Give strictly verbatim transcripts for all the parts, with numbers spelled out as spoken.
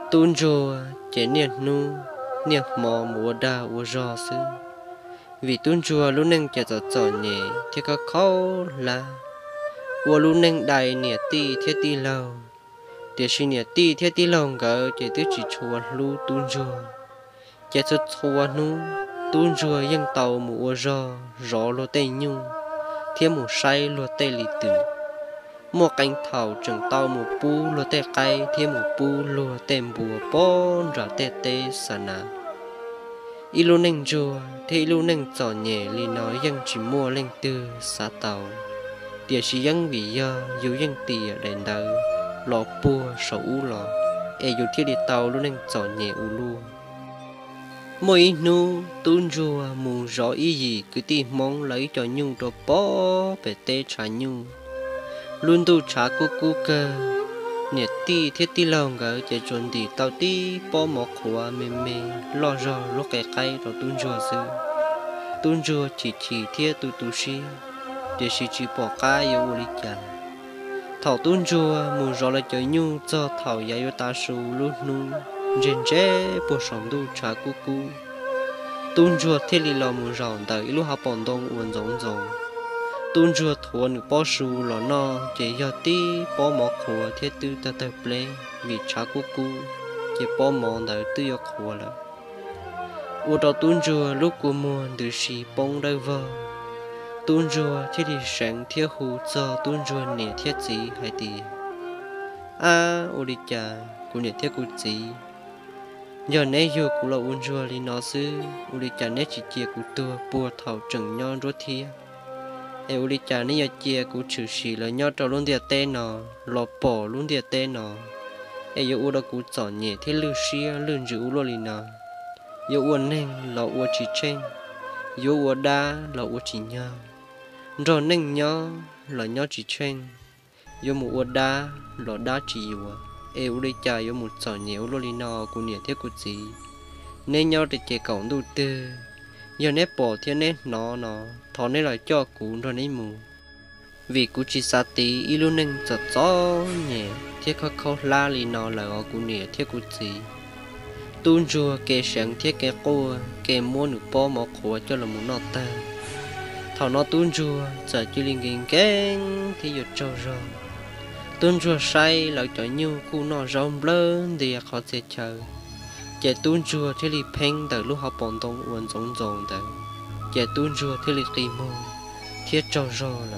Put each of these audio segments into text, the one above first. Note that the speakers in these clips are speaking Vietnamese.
tuôn rùa chế niệm nu niệm mò mùa đà mùa gió sư vì tuôn rùa lúc nâng chế giọt giọt nhẹ thì có khó là ua lúc nâng đầy niệm ti thiết ti lâu để xin niệm ti thiết ti lâu gỡ chế tứ chỉ chùa lu tuôn rùa chế giọt chùa nu tuôn rùa dân tàu mùa gió gió lô tây nhung thiên mùa say lô tây lì tử một cánh thảo trường tàu một pu lúa tê cay thêm một pu lúa tem bùa bón rõ tê tê sana y lu neng chùa thì lu neng trò nhẹ li nói dân chỉ mua lên từ xa tàu địa chỉ dân vì do dù dân tìa đèn đầu lọ bùa sầu u lọ e dù thiết đi tàu lu neng trò nhẹ u lu mỗi nu tuôn chùa mù rõ ý gì cứ tìm mong lấy cho nhung cho bó về tê trả nhung luôn tu trả cô cô cơ nhiệt ti thiết ti lòng gỡ chạy chuẩn đi tàu ti bỏ mỏ khóa mê mê lo rò lúc cái cây rồi tuôn rùa sư tuôn rùa chỉ chỉ thiết tu tu si để chỉ chỉ bỏ cá yêu li chả thảo tuôn rùa mù rò lại chơi nhu cho thảo ya yêu ta su luôn nu trên chế bộ sống tu trả cô cô tuôn rùa thiết li lo mù rò tới lúc học bọn đông uốn giống giống tuôn rùa thuần bỏ su lò no chỉ do tí bỏ mỏ khua thiết tư ta ta ple vì cha cô cô chỉ bỏ mỏ đời tư do khua là u đó tuôn rùa lúc của mùa từ xì bông đời vơ tuôn rùa thiết đi sáng thiết hú cho tuôn rùa nè thiết gì hay tì à u đi cha cô nè thiết cô gì giờ nãy giờ cô là uốn rùa li nó sư u đi cha nãy chỉ chia cô tua bùa thảo trừng nhon rốt thiết em đi chả nên chia của chữ sĩ là nhau trâu luôn địa tên nó lọ bỏ luôn địa tên nó em yêu đó cũng chọn nhẹ thế lưu xia lươn chữ luôn liền nó yêu uốn nên là uốn chỉ trên yêu uốn đa là uốn chỉ nhau rồi nên nhau là nhau chỉ trên yêu một uốn đa là đa chỉ yêu em đi chả yêu một chọn nhẹ luôn liền nó cũng nhẹ thế của gì nên nhau để chế cổng đầu tư giờ nếp bỏ thiên nếp nó nó thọ nên là cho cú rồi nấy mù vì cú chỉ sa tí ilu nên giật gió nhẹ thiết khó khó la li nó là ở cú nhẹ thiết cú gì tuôn rùa kề sáng thiết kề cô kề mua nụ po mỏ khổ cho là muốn nọ ta thọ nó tuôn rùa giờ chỉ linh kinh kén thì giật trâu rồi tuôn rùa say lại cho nhiều cú nó rong lớn thì khó sẽ chờ chế tuôn rùa thì li phèn từ lúc học bọn đông uốn giống giống từ chế tuôn rùa thì li kỳ mô thiết trâu rò là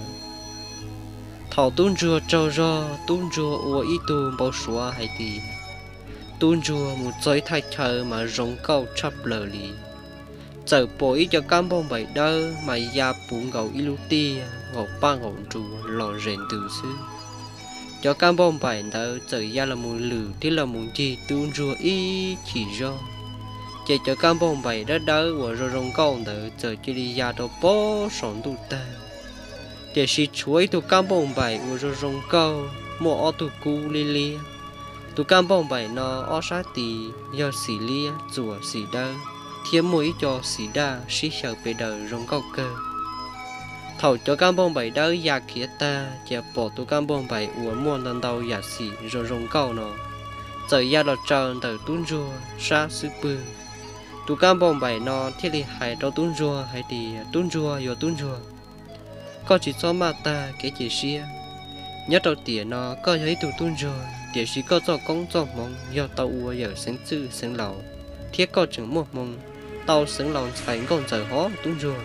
thảo tuôn rùa trâu rò tuôn rùa ua ít tu bao xóa hay tì tuôn rùa một giấy thay chờ mà rong câu chắp lờ lì giờ bỏ ít cho cam bông bảy đơ mà ya bún gầu ilu tia ngọc ba ngọc rùa lò rèn từ xưa cho cam bông bảy đơ giờ ya là mùi lử thì là mùi gì tuôn rùa ít chỉ do chỉ cho cam bông bảy đất đỡ của rồi rong câu đỡ giờ chỉ đi ra đâu bó sống tu ta để chỉ chuối tu cam bông bảy của rồi rong câu mua ô tu cu li li tu cam bông bảy nó ô sát tì do xì lia rùa xì đơ thêm mũi cho xì đa xí sợ bị đỡ rong câu cơ thầu cho cam bông bảy đỡ già kia ta chỉ bỏ tu cam bông bảy uốn muôn lần đầu già xì rồi rong câu nó giờ ya là trơn từ tuôn rùa sa sư bư tu cam bông bảy nó thiết li hải đâu tuôn rùa hay thì tuôn rùa yo tuôn rùa có chỉ cho mà ta cái chỉ xia nhớ đầu tiền nó có thấy tu tuôn rùa để chỉ có cho công cho mong do tàu ua giờ sáng chữ sáng lầu thiết có chừng một mong tàu sáng lầu phải còn giờ hó tuôn rùa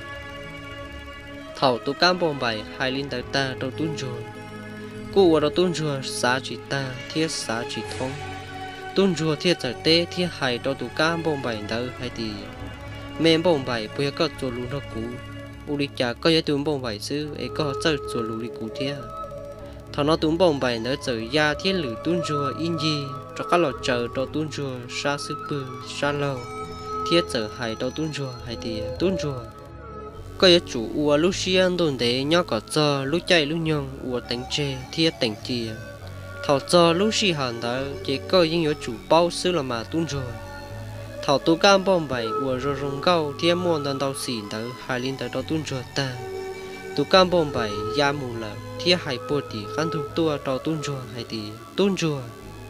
thầu tu cam bông bảy hai linh tới ta đâu tuôn rùa cụ ở đâu tuôn rùa xá chỉ ta thiết xá chỉ thông tuôn rùa thiết giờ tê thiết hải đâu tu cam bông bảy đâu hay thì men bông bảy bây giờ có chùa lú nó cũ u đi chả có giấy tuôn bông bảy xứ ấy có chơi chùa lú đi cũ thiết thằng nó tuôn bông bảy nữa giờ ya thiết lử tuôn rùa in gì cho các lò chờ đâu tuôn rùa sa sư bự sa lâu thiết giờ hải đâu tuôn rùa hay thì tuôn rùa có giấy chủ u lúc xiên đồn để nhóc có giờ lúc chạy lúc nhông u đánh chê thiết đánh chìa thảo cho lúc xì hàn đó chỉ có những yếu chủ bao xứ là mà tuôn rồi thảo tu cam bông bảy của rồi rong câu thiên muôn đàn đầu xỉn đó hai linh tới đó tuôn rồi ta tu cam bông bảy ya mù lợ thiên hai bồ tì khăn thuộc tua đầu tuôn rồi hay tì tuôn rồi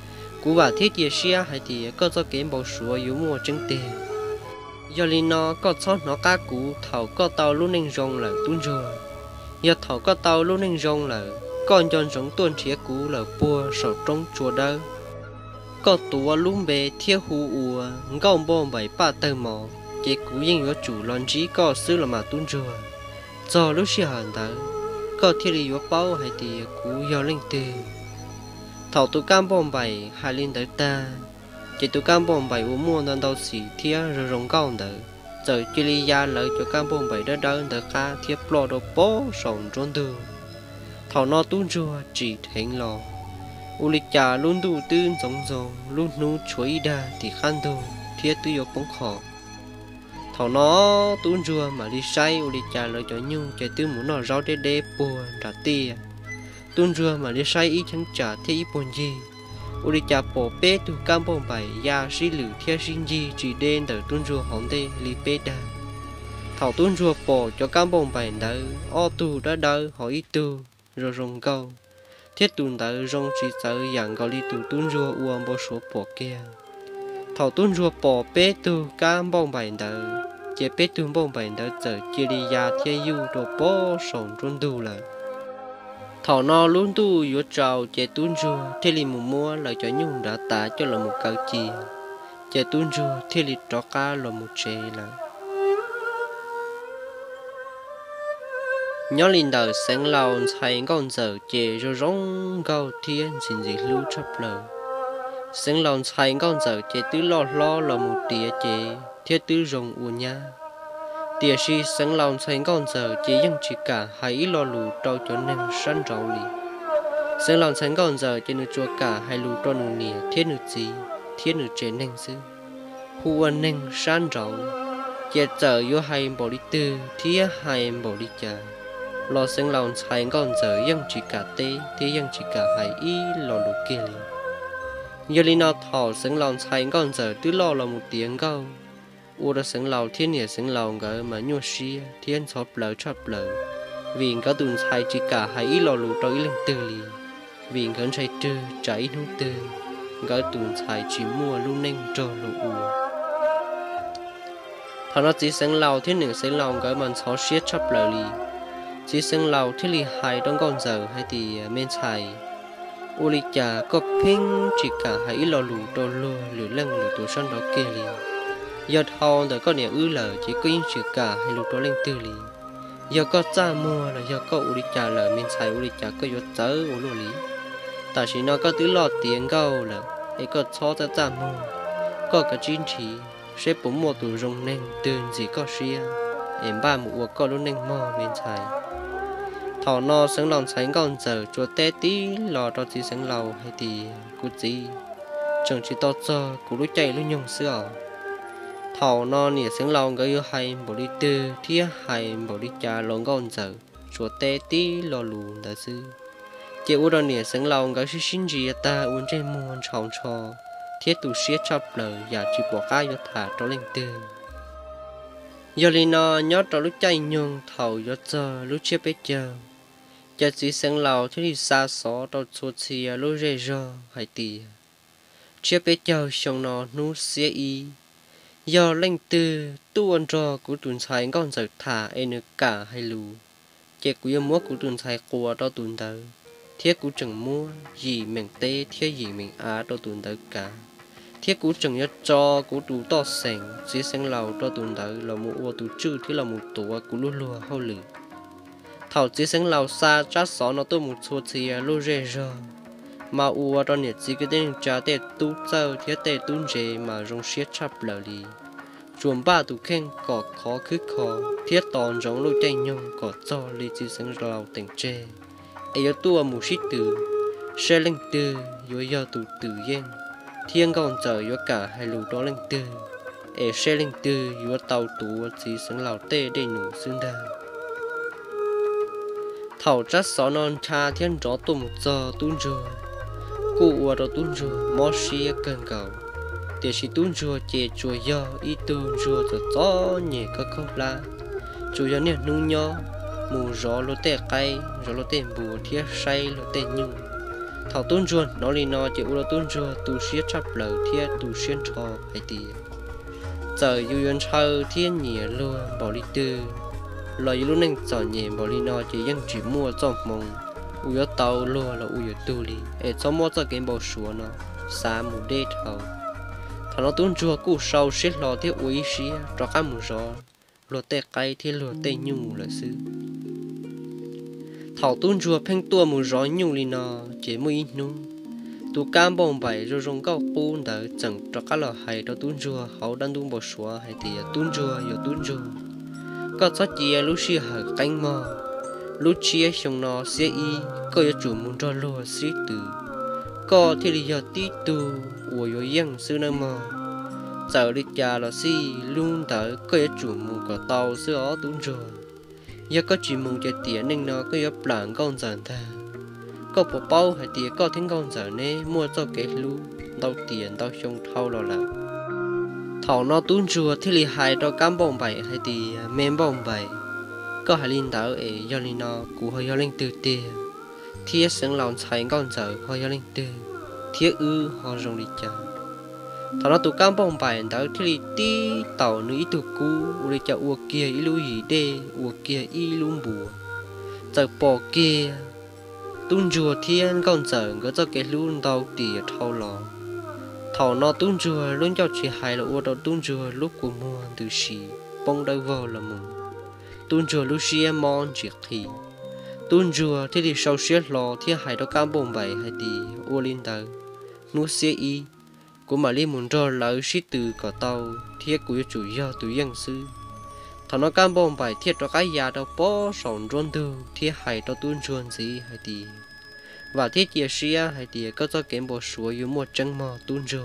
cú và thiết địa xia hay thì có cho kiếm bảo số yếu mua trứng tiền giờ li nó có cho nó cá cú thầu có tàu luôn nên rong là tuôn rồi giờ thầu có tàu luôn nên rong là con chọn giống tuôn chia cú là bùa sầu trong chùa đâu có tua lúng bề thiêu hù ùa ngông bom bảy ba tờ mỏ chế cú yên có chủ lon trí có xứ là mà tuôn rồi giờ lúc xưa hẳn đó có thiết lý có bao hay thì cú giờ lên từ thầu tụ cam bom bảy hai lên tới ta chỉ tụ cam bom bảy uống mua nên đâu xỉ thiê rồi rong cao nữa giờ chỉ lý gia lợi cho cam bom bảy đó đó đỡ khá thiếp lo đồ bó sòng trốn đường thầu nó tuôn rồi chỉ thành lò u lịch trà luôn đủ tư giống giống luôn nú chuối đa thì khăn đồ thiết tư yok bóng khó thầu nó tuôn rồi mà đi say u lịch trà lợi cho nhung chạy tư muốn nó rau đê đê buồn đã tia tuôn rồi mà đi say ít chẳng trả thế ít buồn gì u lịch trà bỏ bê từ cam bom bảy ya xí lử theo sinh gì chỉ đen từ tuôn rồi hỏng đê li bê đa thầu tuôn rồi bỏ cho cam bom bảy đỡ o tu đã đỡ hỏi ít tu rồi rong câu thiết tuôn tới rong chỉ sợ dạng gọi đi từ tuôn rùa uông bao số bỏ kia thầu tuôn rùa bỏ bê tu cam bông bảy đỡ chế bê tu bông bảy đỡ giờ chia đi ya thiên yu đồ bó sòng trốn đủ là thầu nó luôn tu yếu trào chế tuôn rùa thế li mù mua lại cho nhung đã tả cho là một câu chi chế tuôn rùa thế li trọ cá là một chế là nhớ linh đầu sáng lâu thấy con giờ chế rồi rong cao thiên xin gì lưu chấp lời sáng lâu thấy con giờ chế tứ lo lo là một tía chế thiết tứ rong u nha tía si sáng lâu thấy con giờ chế dân chỉ cả hãy lo lù trâu cho nên săn rau lì sáng lâu thấy con giờ chế nữ chua cả hay lù trâu nữ nè thiết nữ gì thiết nữ chế nên sư hùa nên săn rau chế giờ vô hay bỏ đi tư thiết hay bỏ đi chờ lo sinh lòng sai con giờ dân chỉ cả tê thế dân chỉ cả hai ý lo lục kia liền giờ li nó thọ sinh lòng sai con giờ cứ lo là một tiếng câu u đã sinh lòng thiên địa sinh lòng gỡ mà nhua xia thiên chóp lỡ chóp lỡ vì có tuần sai chỉ cả hai ý lo lục trôi lên từ liền vì có sai trừ cháy nút từ gỡ tuần sai chỉ mua luôn nên trò lục u thọ nó chỉ sinh lòng thiên địa sinh lòng gỡ mà chóp xia chóp lỡ liền chỉ sinh lâu thì li hai trong con giờ hay thì men xài u li trà có pin chỉ cả hãy lo lù đồ lù lù lăng lù tổ sân đó kia liền giờ thao đời có niệm ư lờ chỉ có những chỉ cả hay lù đồ lên tư liền giờ có cha mua là giờ có u li trà lờ men xài u li trà có giọt chớ u lù lý tại chỉ nó có tứ lọt tiếng câu là ấy có cho cha cha mua có cả chín chỉ sẽ bấm mua tủ rong nênตื่นgì có xia em ba một có luôn nên mò men xài thọ nó sáng lòng sáng còn giờ chúa té tí lò cho chỉ sáng lầu hay thì cú gì chẳng chỉ to cho cú lúc chạy lúc nhung sữa thọ nó nè sáng lòng cái yêu hay bộ đi tư thía hay bộ đi trà lòng còn giờ chúa té tí lò lù đã sư chỉ u đó nè sáng lòng cái xin gì ta uốn trên muôn tròn trò thiết tụ xiết chập lời và chỉ bỏ cái cho thả cho lên tư giờ li nó nhớ cho lúc chạy nhung thầu cho giờ lúc chưa biết chờ giờ chỉ sáng lâu thì đi xa xó tao xua xìa lúc rề rơ hay tì chưa biết chờ xong nó nú xía y giờ lên từ tu ăn trò của tuần sai con giật thả em cả hay lù chỉ của mua của tuần sai qua tao tuần tới thiết của chẳng mua gì mình tê thiết gì mình á tao tuần tới cả thiết cú chẳng nhớ cho cú tủ to sành chỉ sáng lâu cho tuần tới là một ô tủ chữ thì là một tổ cú lúa lúa hao lử thảo chỉ sáng lâu xa chát xó nó tôi một số thì lúa rề rơ mà u cho nhiệt chỉ cái tên trả tệ tu sâu thiết tệ tuôn rề mà rong xiết chắp lờ đi chuồn ba tủ khen cỏ khó cứ khó thiết tòn giống lôi tay nhung cỏ cho li chỉ sáng lâu tỉnh tre ấy ở tua một xít từ xe lên từ rồi giờ tủ tự nhiên thiên còn chờ yếu cả hai lù đó lên tư ở xe lên tư yếu tàu tủ chỉ sáng lào tê để nụ xương đa thảo trát xó non cha thiên gió tụm giờ tuôn rùa cụ ở đó tuôn rùa mò xia cần cầu để chỉ tuôn rùa chè chùa do ít tuôn rùa cho gió nhẹ các không la chủ yếu nè nung nho mù gió lô tê cay gió lô tê bùa thiết say lô tê nhung thảo tuôn chuồn nó li nó chỉ u tuôn chua tu siết chắp lờ thiên tu xuyên cho hay tì giờ yêu yên sau thiên nhẹ luôn bỏ đi tư lời lúc nên giờ nhẹ bỏ đi nó chỉ dân chỉ mua trong mong u yếu tàu luôn là u yếu tu li để cho mua cho cái bộ sủa nó xa mù đê thầu thằng nó tuôn chua cú sâu xít lò thiết uy xí cho các mù gió lúa tê cay thiên lúa tê nhung là sư thảo tuôn chua phèn tua mù gió nhung li nó chỉ mui nu tu cam bông bảy rồi rong cao bún đỡ chẳng cho các lò hay đó tuôn chua hậu đang tuôn bộ sủa hay thì tuôn chua yếu tuôn chua có sát chia lúc xí hở canh mò lúc chia xong nó sẽ y có yếu chủ muốn cho lúa xí từ có thì lý do tí tu của yếu dân sư nâng mò giờ đi cha là xí luôn đỡ có yếu chủ muốn có tàu sư ó tuôn chua giờ có chỉ muốn chạy tiền nên nó có yếu plan con dần ta có bộ bao hay tiền có thiên con dần nè mua cho cái lú đâu tiền đâu xong thâu rồi là thầu nó tuôn chua thì lì hai đó cam bông bảy hay thì men bông bảy có hai linh đảo ấy do linh nó cũ hơi do linh từ tiền thiết sáng lòng chạy con dần hơi do linh từ thiết ư họ dùng đi chờ thầu nó tụ cam bông bảy đảo thì lì tí tàu nữ tụ cũ đi chờ uo kia ý lú gì đê uo kia ý lú bùa giờ bỏ kia tuôn chua thiên con dần có cho cái lú đâu tiền thâu lò thầu nó tuôn chua luôn cho chị hai là uo đầu tuôn chua lúc của mua từ xì bông đâu vào là mùng tuôn chua lúc xì em mòn chỉ thì tuôn chua thì đi sau xếp lò thì hai đó cam bông bảy hay thì uo lên đầu nuốt xe y của mà li muốn cho lỡ xí từ có tàu thiết của chủ do từ dân sư thằng nó cam bông bảy thiết cho cái nhà đâu bó sòng rôn tư thiết hai đó tuôn chua gì hay thì và thiết chia sẻ hay thì có cho kém bộ số yếu một chân mò tuôn rồi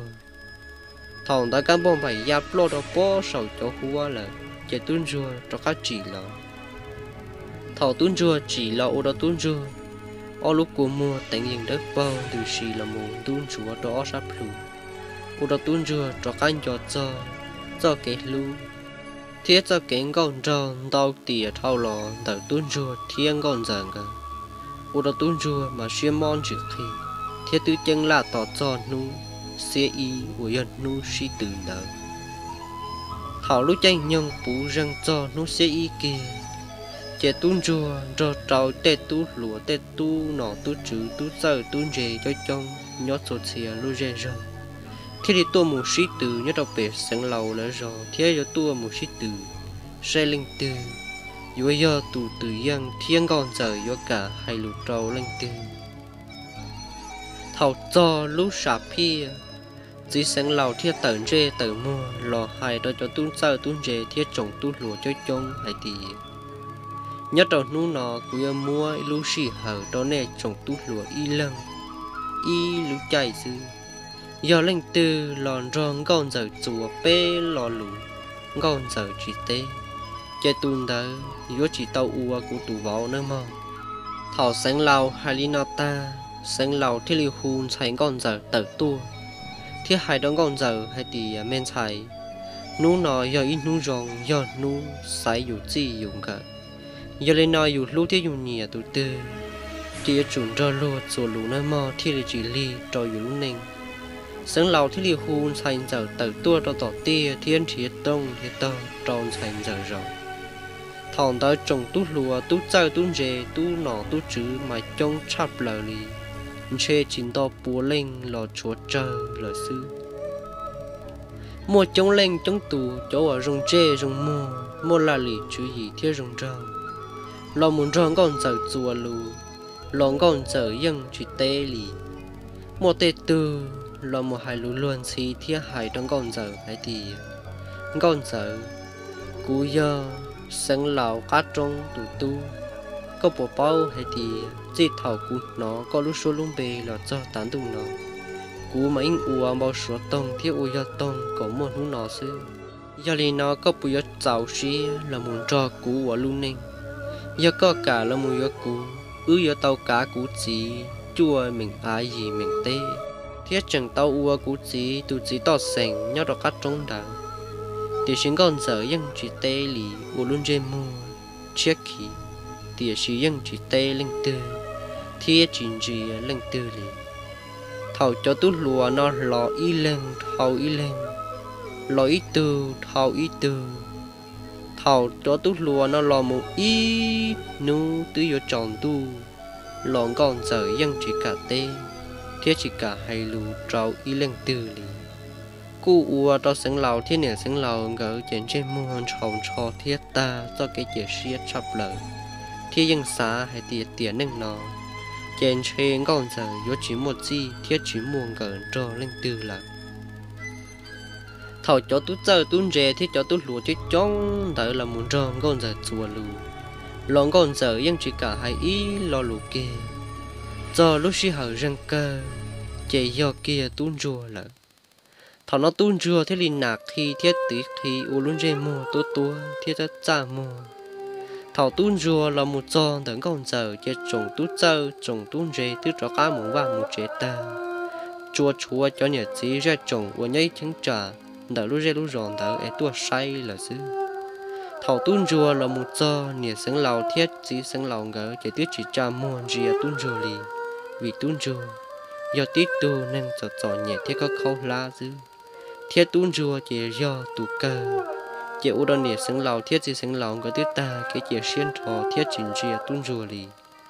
thằng ta cam bông bảy giáp lô đó bó sầu cho hua là chỉ tuôn rồi cho các chỉ là thằng tuôn rồi chỉ là ô đó tuôn rồi ở lúc của mùa tận hiện đất bao từ xì là mùa tuôn chúa đó sắp lù ô đó tuôn rồi cho các cho cho cho cái lú thiết cho kén con tròn đau tỉa thao lò đợi tuôn rồi thiên con dần cả ô đó tuôn chua mà xuyên mòn chữ khi thiết tư chân là tỏ cho nu xe y của dân nu si từ đầu thảo lúc tranh nhông bú răng cho nu xe y kia chế tuôn chua rồi trâu tê tu lúa tê tu nọ tu chữ tu giờ tuôn rề cho trong nhót sột xìa lu rề rồi thiết đi tua một si từ nhớ đọc bể sáng lầu là rồi thiết cho tua một si từ xe linh từ yếu giờ tụ tự dân thiên con giờ yếu cả hai lũ trâu lên từ thầu cho lũ sạp pia chỉ sáng lầu thiết tận rê tận mua lò hai đó cho tuôn sơ tuôn rê thiết trồng tuôn lúa cho trông hai tỷ nhất đầu nú nọ cứ mua lũ xì hở đó nè trồng tuôn lúa y lăng y lũ chạy dư giờ lên từ lòn rong con giờ chùa bê lò lũ con giờ chỉ tê chế tuôn đó yếu chỉ tàu ua của tù vào nữa mà thảo sáng lầu hai li nota sáng lầu thì liu hun chạy con giờ tự tua thiết hai đón con giờ hay thì men chạy nú nọ giờ ít nú rong giờ nú sai dù chi dùng cả giờ lên nói dù lúc thiết dùng nhẹ tụ tư thì chúng cho lúa số lúa nữa mà thì là chỉ li cho dù lúc neng sáng lầu thì liu hun chạy giờ tự tua cho tỏ tia thiên thiết đông thiết to tròn chạy giờ rồi thằng ta trồng tú lúa tú chơi tú rề tú nọ tú chữ mà trông chắp lời lì chê chín to búa lên lò chúa trời lời sư mua trông lên trông tù chỗ ở rồng chê rồng mua mua là lì chữ gì thiết rồng trâu lò muốn tròn con giờ chùa lù lò con giờ dân chỉ tê lì mua tê tư lò một hai lù luôn xí thiết hai trong con giờ hay thì con giờ cú giờ sáng lầu cá trông tụ tu có bộ bao hay thì chỉ thầu cú nó có lúc số lung bề là cho tán tụ nó cú mà in ua bao số tông thiếu ua tông có một lúc nó xưa giờ li nó có bùi giàu xí là muốn cho cú ở luôn nên giờ có cả là mùi cú ư giờ tàu cá cú chỉ chua mình ai gì mình tê thiết chẳng tàu ua cú chỉ tụ chỉ to sành nhớ được cá trông đào để xin con giờ dân chỉ tê lì u luôn chơi mua chiếc khí để xin dân chỉ tê lên tư thiết chỉ chỉ lên tư lì thầu cho tú lùa nó lò y lên thầu y lên lò y từ thầu y từ thầu cho tú lùa nó lò một y nu tứ vô tròn tu lòn con giờ dân chỉ cả tê thiết chỉ cả hay lù trâu y lên từ lì cụ ua cho sinh lào thiết nè sinh lào ngỡ trên trên muôn tròn cho thiết ta do cái chế siết chập lợ thiết dân xá hay tiệt tiền nâng nó trên trên con giờ vô chỉ một gì thiết chỉ muôn ngỡ cho lên từ lợ thầu cho tú giờ tú rè thiết cho tú lúa thiết chóng đợi là muốn rong con giờ chùa lù lòng con giờ dân chỉ cả hai ý lo lù kia do lúc xí hở răng cơ chế do kia tuôn rùa lợ thằng nó tuôn rùa thế liền nạc khi thiết tí thì u luôn dê mua tua tua thiết rất cha mua thảo tuôn rùa là một do等con giờ chế trồng tú giờ trồng tuôn rê thứ cho cá muốn vào một chế ta chua chua cho nhà chỉ ra trồng và nhảy trứng trà đỡ lúc dê lúc giòn đỡ ấy tua say là xứ thầu tuôn rùa là một do nhà sinh lào thiết chỉ sinh lào ngỡ chỉ tiếc chỉ cha mua rìa tuôn rùa lì vì tuôn rùa do tít tu nên cho cho nhẹ thiết có khâu lá dư thiết tuôn rùa chỉ do tụ cơ chỉ u đòn nhà sinh lào thiết chỉ sinh lào ngỡ tiếc ta cái chỉ xuyên thọ thiết chỉnh rìa tuôn rùa lì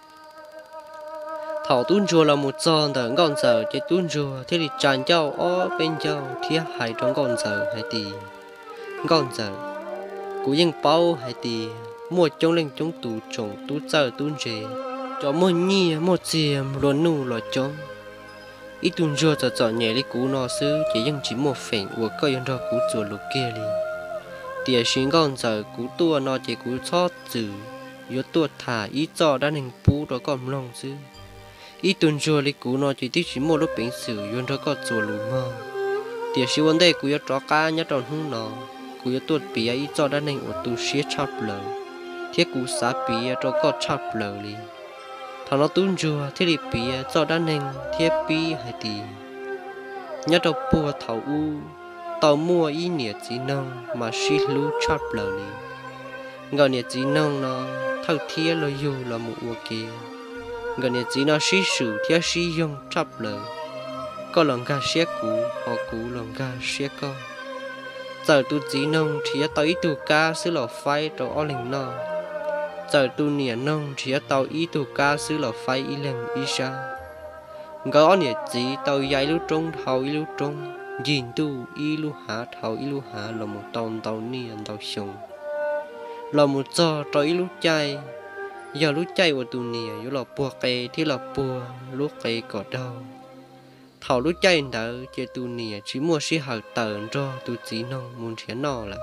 thầu tuôn rùa là một do đỡ con giờ chỉ tuôn rùa thiết thì tràn châu ó bên châu thiết hai trong con giờ hai tỷ con giờ cú dân bao hay thì mua trong lên trong tủ trồng tủ giờ tủ rể cho mua nhì mua chìa luôn nụ lo trong ít tuần rồi cho chọn nhẹ đi cú nó xứ chỉ dân chỉ một phèn của coi dân đó cú chùa lục kia đi tiề xuyên con giờ cú tua nó chỉ cú chót chữ yếu tua thả ít cho đã nên bú đó còn lòng xứ ít tuần rồi đi cú nó chỉ tích chỉ một lúc bình sử dân đó có chùa lục mơ tiề xuyên vấn đề cú yếu chó cá nhát tròn hung nó cú yếu tuột bìa ít cho đã nên ở tu xế chắp lờ thiết cú xá bìa cho có chắp lờ đi thằng nó tuôn rùa thiết đi bìa cho đã nên thiết bì hay tì nhớ đâu bùa thầu u tàu mua ý nghĩa chỉ nông mà xí lú chắp lờ đi ngờ nghĩa chỉ nông nó thâu thiết lo dù là một ua kia ngờ nghĩa chỉ nó xí sử thiết xí dùng chắp lờ có lòng gà xé cú họ cú lòng gà xé con giờ tu chỉ nông chỉ tao ít tu cá xứ lò phai cho ở linh nọ giờ tu nịa nông chỉ tao ít tu cá xứ lò phai ít lần ít xa gõ nịa chỉ tao dạy lúc trung thầu ít lúc trung nhìn tu ít lúc hạ thầu ít lúc hạ là một tàu tàu nịa tàu sùng là một giờ cho ít lúc chay giờ lúc chay của tu nịa yếu là bùa cây thì là bùa lúc cây cỏ đau thầu lúc chạy đỡ chế tu nịa chỉ mua sĩ hở tờn cho tu chỉ nông muốn chiến nọ là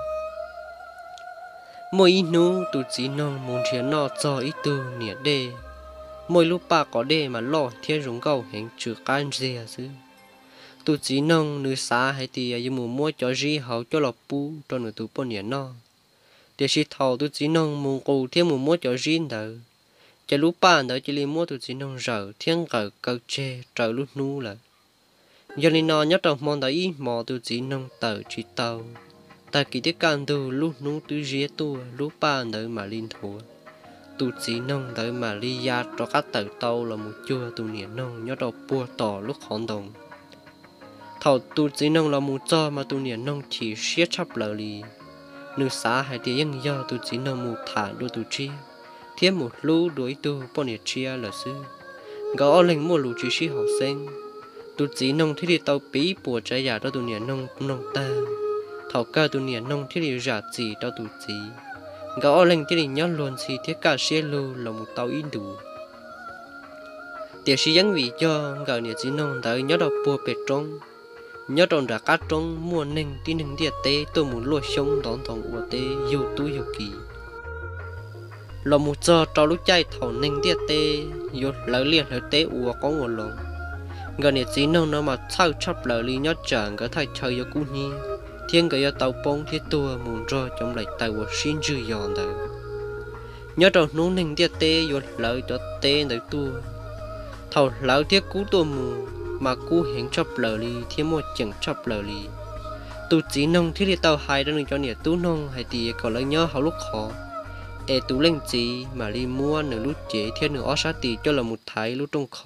mỗi nú tu chỉ nông muốn chiến nọ cho ít tu nịa đê mỗi lúc ba có đê mà lo thiên rung cầu hình chữ can dè chứ tu chỉ nông nữ xã hay thì như mua mua cho gì hậu cho lọp pu cho nữ tu bón nịa nọ để sĩ thầu tu chỉ nông muốn cầu thiên mua mua cho gì đỡ chỉ lúc ba đỡ chỉ li mua tu chỉ nông rỡ thiên cờ cờ chê trời lúc nú là giờ này nó nhớ trong món đấy mò từ chỉ nông tờ chỉ tàu ta kỳ tiết can từ lúc nú từ dĩa tua lúc ba đợi mà linh thua tu chỉ nông đợi mà li ya cho các tờ tàu là một chua tu niệm nông nhớ trong bùa tỏ lúc hòn đồng thầu tu chỉ nông là một cho mà tu niệm nông chỉ siết chắp lờ lì nữ xã hay tiếng dân do tu chỉ nông một thả đôi tu chia thêm một lú đuổi tu bọn nhiệt chia là sư gõ lên mua lú chỉ sĩ học sinh tu chỉ nông thì đi tàu bí bùa trái giả đó tu niệm nông nông ta thảo ca tu niệm nông thì đi giả chỉ đó tu chỉ gõ lên thì đi nhớ luôn thì thiết cả xe lô là một tàu in đủ tiệc sĩ dân vị cho gạo niệm chỉ nông tới nhớ đọc bùa bệt trống nhớ tròn đã cắt trống mua nên tin hứng địa tế tôi muốn lùa sống đón thòng của tế yêu tú yêu kỳ là một giờ trâu lúc chạy thầu nên địa tế yêu lấy liền lấy tế ua có một lòng gần này chỉ nông nó mà sao chấp lời lý nhớ chẳng có thay chơi cho cú nhi thiên cái tàu bông thiết tua muốn rồi trong lại tàu của xin dư giòn đó nhớ đầu nô ninh tiệt tê rồi lợi cho tê tới tua thầu lão thiết cú tua mù mà cú hiện chấp lời lý thiên một chẳng chấp lời lý tu chỉ nông thiết đi tàu hai đang cho nhiệt tu nông hay thì còn lấy nhớ hậu lúc khó e tu lên chỉ mà đi mua nửa lúc chế thiên nửa ó sát tì cho là một thái lúc trong kho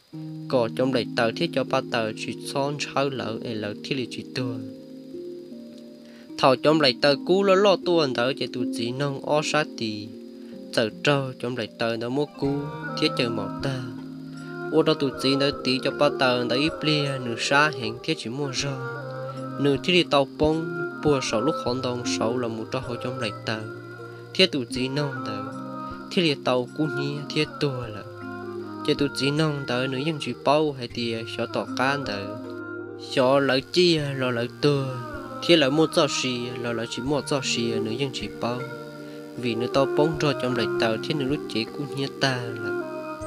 có trong lại tờ thiết cho ba tờ chỉ son sao lỡ ấy lỡ thiết li chỉ tua thảo trong lại tờ cú lo lo tuần tờ chỉ tụ chỉ nông o sát tì tờ trâu trong lại tờ nó mua cú thiết chờ màu ta ô đó tụ chỉ nó tí cho ba tờ nó ít lia nửa xa hẹn thiết chỉ mua rau nửa thiết đi tàu bông bùa sáu lúc hòn đồng sáu là một trò hội trong lại tờ thiết tụ chỉ nông tờ thiết đi tàu cú nhia thiết tua là chỉ tụ chỉ nông tờ nửa dân chỉ bao hay thì sợ tỏ can tờ sợ lợi chia lo lợi tua thiết là một trò xì lo lợi chỉ một trò xì nửa dân chỉ bao vì nửa tàu bông rồi trong lại tờ thiết nửa lúc chỉ cú nhia ta là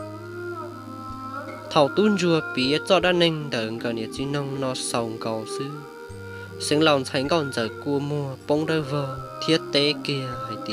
thầu tuôn rùa bị cho đã nên đợi gần nhà chỉ nông nó sòng cầu xứ sinh lòng thành con giờ cua mua bông đôi vò thiết tế kia hay tì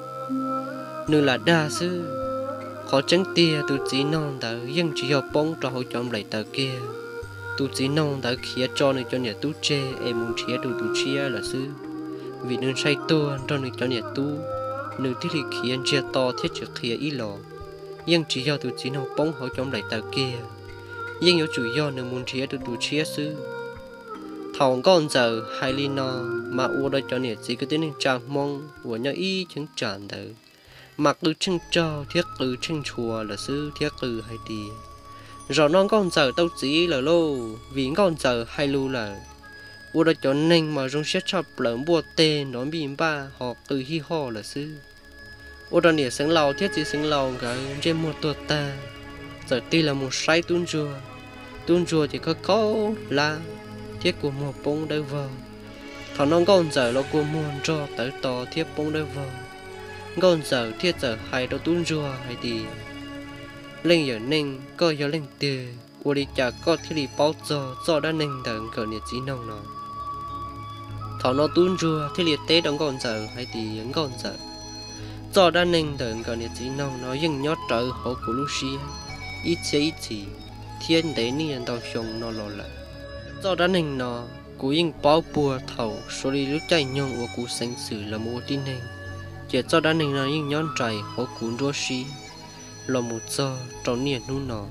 nửa là đa xứ khó tránh tia tu chỉ nông đợi dân chỉ học bông cho hội trong lại tờ kia tu chỉ nông đợi khía cho nên cho nhà tu chê em muốn chia tu tu chia là xứ vì nên say tua cho nên cho nhà tu nửa thiết thì khía chia to thiết chữ khía ý lò dân chỉ do tụi chỉ nông bóng họ trong lại tàu kia dân有主要能muốn chia tụi tụi chia sư thằng con giờ hai li no mà u đây cho nè chỉ có tiếng chào mong của nhau y chứng tràn đời mặc từ chân trâu thiết từ chân chùa là sư thiết từ hai tì rồi non con giờ tao chỉ là lô vì con giờ hai lu là u đây cho nên mà trong xét chập lợn bùa tê nói bìm ba họ từ hi ho là sư ô đàn địa sinh lầu thiết chỉ sinh lầu cái trên một tuột ta giờ tuy là một say tuôn chùa tuôn chùa thì có có là thiết của một bông đôi vợ thằng non con giờ nó của muôn cho tới to thiết bông đôi vợ con giờ thiết giờ hay đâu tuôn chùa hay thì lên giờ nên có giờ lên từ ô đi chả có thiết đi bao giờ cho đã nên đợi cỡ nhiệt chỉ nông nó thằng nó tuôn chùa thiết liệt tế đóng con giờ hay thì những con giờ do đã nên đợi còn nhiệt chỉ nông nó dừng nhót trở hậu của Lucia ít chế ít chỉ thiên đế niên tàu sông nó lò lại do đã nên nó cú yên bao bùa thầu số đi lúc chạy nhông của cú sinh sử là một tin nên chỉ do đã nên nó dừng nhót trái hậu của Lucia là một giờ trong niên nu nó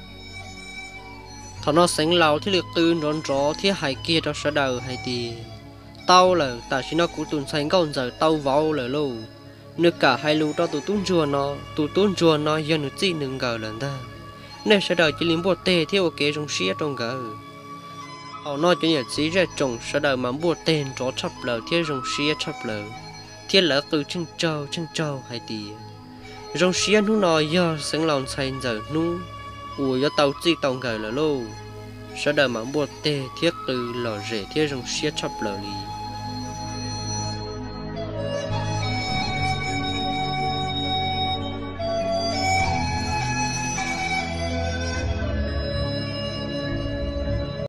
thằng nó sinh lão thì liệt tư nón gió thì hai kia đó sẽ đầu hay thì tao là tại chỉ nó cú tuần sinh con giờ tao vào là lâu nước cả hai lũ đó tụi tuôn chùa nó tụi tuôn chùa nó giờ nó chỉ nâng gờ lần ta nếu sẽ đợi chỉ liếm bột tê theo kế trong xía trong gờ họ nói cho nhà chỉ ra trồng sẽ đợi mà bột tên cho chập lờ theo trong xía chập lờ theo lỡ từ chân trâu chân trâu hay tì trong xía nó nói giờ sáng lòng xanh giờ nó ủa giờ tàu chỉ tàu gờ là lô sẽ đợi mà bột tê theo từ lò rễ theo trong xía chập lờ đi